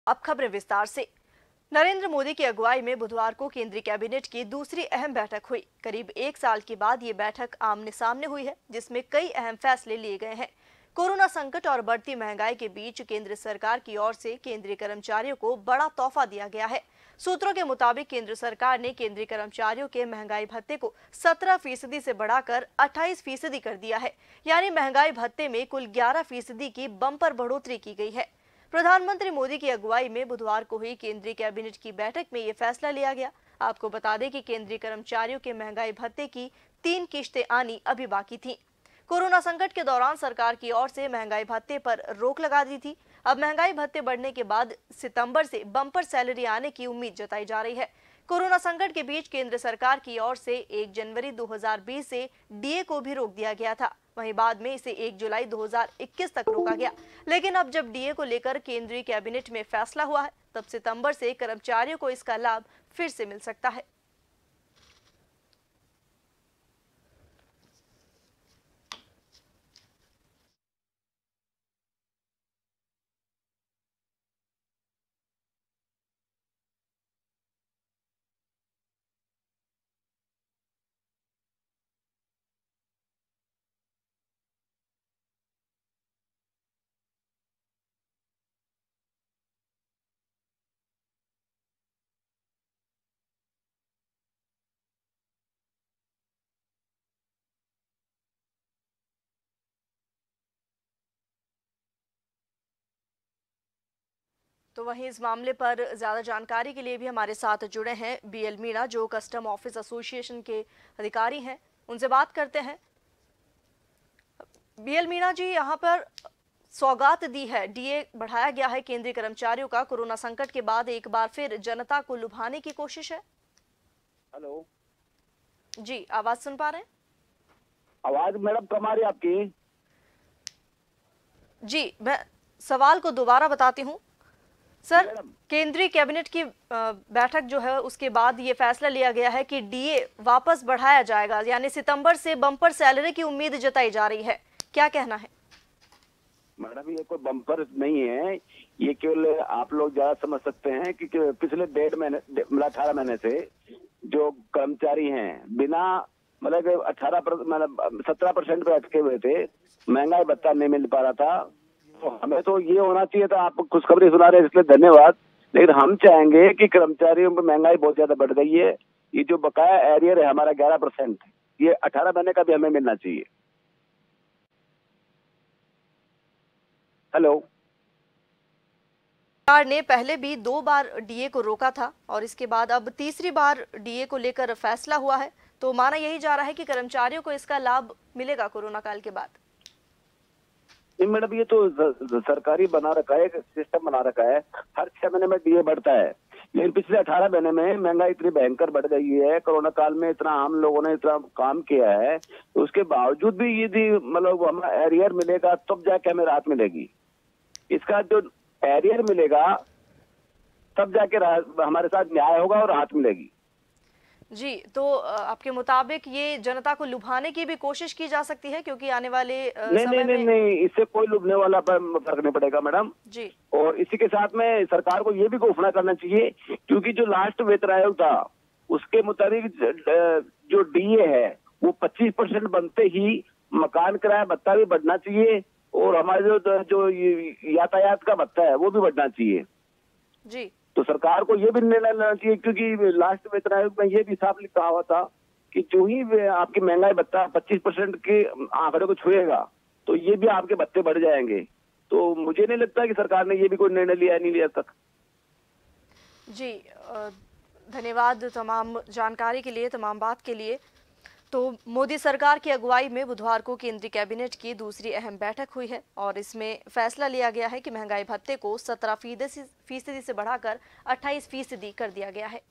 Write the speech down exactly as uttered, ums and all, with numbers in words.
अब खबरें विस्तार से। नरेंद्र मोदी की अगुवाई में बुधवार को केंद्रीय कैबिनेट की दूसरी अहम बैठक हुई। करीब एक साल के बाद ये बैठक आमने सामने हुई है, जिसमें कई अहम फैसले लिए गए हैं। कोरोना संकट और बढ़ती महंगाई के बीच केंद्र सरकार की ओर से केंद्रीय कर्मचारियों को बड़ा तोहफा दिया गया है। सूत्रों के मुताबिक केंद्र सरकार ने केंद्रीय कर्मचारियों के महंगाई भत्ते को सत्रह फीसदी से बढ़ाकर अट्ठाईस फीसदी कर दिया है। यानी महंगाई भत्ते में कुल ग्यारह फीसदी की बम्पर बढ़ोतरी की गई है। प्रधानमंत्री मोदी की अगुवाई में बुधवार को हुई केंद्रीय कैबिनेट की बैठक में ये फैसला लिया गया। आपको बता दें कि केंद्रीय कर्मचारियों के महंगाई भत्ते की तीन किश्तें आनी अभी बाकी थीं। कोरोना संकट के दौरान सरकार की ओर से महंगाई भत्ते पर रोक लगा दी थी। अब महंगाई भत्ते बढ़ने के बाद सितंबर से बम्पर सैलरी आने की उम्मीद जताई जा रही है। कोरोना संकट के बीच केंद्र सरकार की ओर से एक जनवरी दो हज़ार बीस से डीए को भी रोक दिया गया था। वहीं बाद में इसे एक जुलाई दो हज़ार इक्कीस तक रोका गया। लेकिन अब जब डीए को लेकर केंद्रीय कैबिनेट में फैसला हुआ है, तब सितंबर से कर्मचारियों को इसका लाभ फिर से मिल सकता है। तो वहीं इस मामले पर ज्यादा जानकारी के लिए भी हमारे साथ जुड़े हैं बीएल मीणा, जो कस्टम ऑफिस एसोसिएशन के अधिकारी हैं। उनसे बात करते हैं। बीएल मीणा जी, यहाँ पर सौगात दी है, डीए बढ़ाया गया है केंद्रीय कर्मचारियों का। कोरोना संकट के बाद एक बार फिर जनता को लुभाने की कोशिश है। हेलो जी, आवाज सुन पा रहे हैं? आवाज मैडम कम आ रही है आपकी। जी, मैं सवाल को दोबारा बताती हूँ सर। केंद्रीय कैबिनेट की बैठक जो है उसके बाद ये फैसला लिया गया है कि डीए वापस बढ़ाया जाएगा, यानी सितंबर से बम्पर सैलरी की उम्मीद जताई जा रही है। क्या कहना है? मैडम ये कोई बम्पर नहीं है, ये केवल आप लोग ज्यादा समझ सकते हैं कि पिछले डेढ़ महीने मतलब अठारह महीने से जो कर्मचारी हैं बिना मतलब अठारह मतलब सत्रह परसेंट पे अटके हुए थे, महंगाई भत्ता नहीं मिल पा रहा था। तो हमें तो ये होना चाहिए था। आप खुशखबरी सुना रहे हैं इसलिए धन्यवाद, लेकिन हम चाहेंगे कि कर्मचारियों में महंगाई बहुत ज्यादा बढ़ गई है। ये जो बकाया एरियर है हमारा ग्यारह परसेंट, ये अठारह महीने का भी हमें मिलना चाहिए। हेलो, सरकार ने पहले भी दो बार डीए को रोका था और इसके बाद अब तीसरी बार डीए को लेकर फैसला हुआ है। तो माना यही जा रहा है कि कर्मचारियों को इसका लाभ मिलेगा कोरोना काल के बाद। मैडम ये तो सरकारी बना रखा है, सिस्टम बना रखा है, हर छह महीने में डीए बढ़ता है। लेकिन पिछले अठारह महीने में महंगाई इतनी भयंकर बढ़ गई है, कोरोना काल में इतना हम लोगों ने इतना काम किया है, तो उसके बावजूद भी यदि मतलब हमें एरियर मिलेगा तब जाके हमें राहत मिलेगी। इसका जो एरियर मिलेगा तब जाके हमारे साथ न्याय होगा और राहत मिलेगी। जी, तो आपके मुताबिक ये जनता को लुभाने की भी कोशिश की जा सकती है, क्योंकि आने वाले नहीं समय नहीं नहीं नहीं इससे कोई लुभने वाला फर्क नहीं पड़ेगा मैडम जी। और इसी के साथ में सरकार को ये भी घोषणा करना चाहिए, क्योंकि जो लास्ट वेतन आयोग था उसके मुताबिक जो डीए है वो पच्चीस परसेंट बनते ही मकान किराया भत्ता भी बढ़ना चाहिए और हमारे जो जो यातायात का भत्ता है वो भी बढ़ना चाहिए जी। तो सरकार को ये भी निर्णय लेना चाहिए, क्योंकि लास्ट वेतन आयोग में ये भी साफ लिखा हुआ था कि जो ही आपकी महंगाई भत्ता पच्चीस परसेंट के आंकड़े को छुएगा तो ये भी आपके भत्ते बढ़ जाएंगे। तो मुझे नहीं लगता कि सरकार ने ये भी कोई निर्णय लिया नहीं लिया तक। जी, धन्यवाद तमाम जानकारी के लिए, तमाम बात के लिए। तो मोदी सरकार की अगुवाई में बुधवार को केंद्रीय कैबिनेट की दूसरी अहम बैठक हुई है और इसमें फैसला लिया गया है कि महंगाई भत्ते को सत्रह फीसदी से बढ़ाकर अट्ठाईस फीसदी कर दिया गया है।